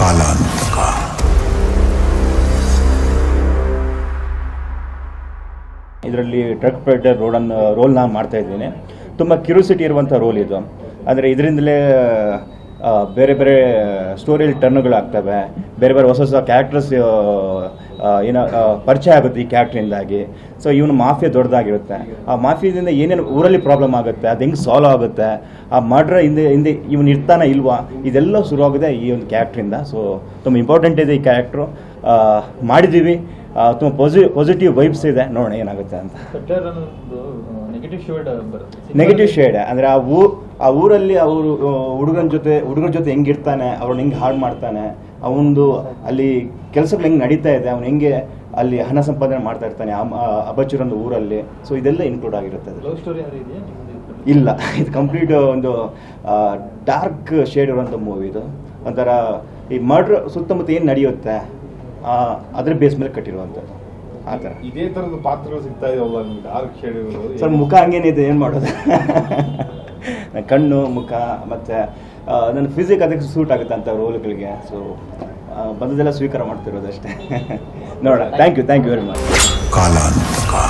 ಕಾಲಾಂತಕ. ಇದರಲ್ಲಿ truck peddler roll ನಾನು ಮಾಡ್ತಾ ಇದ್ದೀನಿ. ತುಂಬ ಕ್ಯೂರಿಯಾಸಿಟಿ ಇರುವಂಥ ರೋಲ್ ಇದು. ಅಂದರೆ ಇದರಿಂದಲೇ ಬೇರೆ ಬೇರೆ ಸ್ಟೋರಿಯಲ್ಲಿ ಟರ್ನ್ಗಳಾಗ್ತವೆ, ಬೇರೆ ಬೇರೆ ಹೊಸ ಹೊಸ ಕ್ಯಾರೆಕ್ಟರ್ಸ್ ಏನೋ ಪರಿಚಯ ಆಗುತ್ತೆ ಈ ಕ್ಯಾರೆಕ್ಟ್ರಿಂದಾಗಿ. ಸೊ ಇವನು ಮಾಫಿಯಾ ದೊಡ್ಡದಾಗಿರುತ್ತೆ. ಆ ಮಾಫಿಯಾದಿಂದ ಏನೇನು ಊರಲ್ಲಿ ಪ್ರಾಬ್ಲಮ್ ಆಗುತ್ತೆ, ಅದು ಹೆಂಗೆ ಸಾಲ್ವ್ ಆಗುತ್ತೆ, ಆ ಮರ್ಡ್ರ್ ಹಿಂದೆ ಇವನು ಇರ್ತಾನೆ ಇಲ್ವಾ, ಇದೆಲ್ಲ ಶುರುವಾಗಿದೆ ಈ ಒಂದು ಕ್ಯಾರೆಕ್ಟ್ರಿಂದ. ಸೊ ತುಂಬ ಇಂಪಾರ್ಟೆಂಟ್ ಇದೆ ಈ ಕ್ಯಾರೆಕ್ಟ್ರು. ಮಾಡಿದ್ದೀವಿ, ತುಂಬ ಪಾಸಿಟಿವ್ ವೈಬ್ಸ್ ಇದೆ. ನೋಡೋಣ ಏನಾಗುತ್ತೆ ಅಂತ. ನೆಗೆಟಿವ್ ಶೇಡ್ ಅಂದರೆ ಆ ಊರಲ್ಲಿ ಅವರು ಹುಡುಗರ ಜೊತೆ ಹೆಂಗಿರ್ತಾನೆ, ಅವ್ರನ್ನ ಹೆಂಗೆ ಹಾಳು ಮಾಡ್ತಾನೆ, ಅವನದು ಅಲ್ಲಿ ಕೆಲಸಗಳು ಹೆಂಗೆ ನಡೀತಾ ಇದೆ, ಅವ್ನು ಹೆಂಗೆ ಅಲ್ಲಿ ಹಣ ಸಂಪಾದನೆ ಮಾಡ್ತಾ ಇರ್ತಾನೆ ಅಬಚೂರೊಂದು ಊರಲ್ಲಿ. ಸೊ ಇದೆಲ್ಲ ಇನ್ಕ್ಲೂಡ್ ಆಗಿರುತ್ತೆ. ಇಲ್ಲ, ಇದು ಕಂಪ್ಲೀಟ್ ಒಂದು ಡಾರ್ಕ್ ಶೇಡ್ ಇರುವಂಥ ಮೂವಿ ಇದು. ಒಂಥರ ಈ ಮರ್ಡ್ರ್ ಸುತ್ತಮುತ್ತ ಏನು ನಡೆಯುತ್ತೆ ಅದ್ರ ಬೇಸ್ ಮೇಲೆ ಕಟ್ಟಿರುವಂಥದ್ದು. ಆ ಥರ ಇದೇ ಥರದ ಪಾತ್ರಗಳು ಸಿಗ್ತಾ ಇದಾವಲ್ಲ ಡಾರ್ಕ್ ಶೇಡ್. ಸರ್ ಮುಖ ಹಂಗೇನಿದೆ, ಏನು ಮಾಡೋದು, ಕಣ್ಣು ಮುಖ ಮತ್ತು ನನ್ನ ಫಿಸಿಕ್ ಅದಕ್ಕೆ ಸೂಟ್ ಆಗುತ್ತೆ ಅಂತ ರೋಲ್ಗಳಿಗೆ. ಸೊ ಬಂದದೆಲ್ಲ ಸ್ವೀಕಾರ ಮಾಡ್ತಿರೋದು ಅಷ್ಟೇ. ನೋಡೋಣ. Thank you very much. ಕಾಲಾಂತಕ.